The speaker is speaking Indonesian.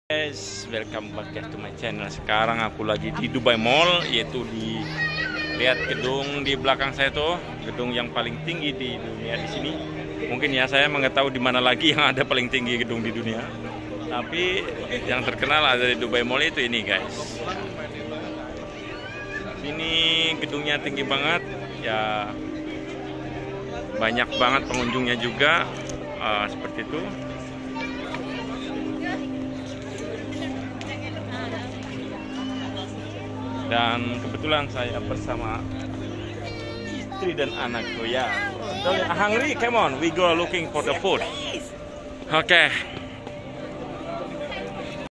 Guys, welcome back to my channel. Sekarang aku lagi di Dubai Mall, yaitu di lihat gedung di belakang saya tuh, gedung yang paling tinggi di dunia di sini. Mungkin ya saya mengetahui di mana lagi yang ada paling tinggi gedung di dunia. Tapi yang terkenal ada di Dubai Mall itu ini, guys. Ini gedungnya tinggi banget, ya banyak banget pengunjungnya juga, seperti itu. Dan kebetulan saya bersama istri dan anakku ya. Hungry? Come on, we go looking for the food. Okay.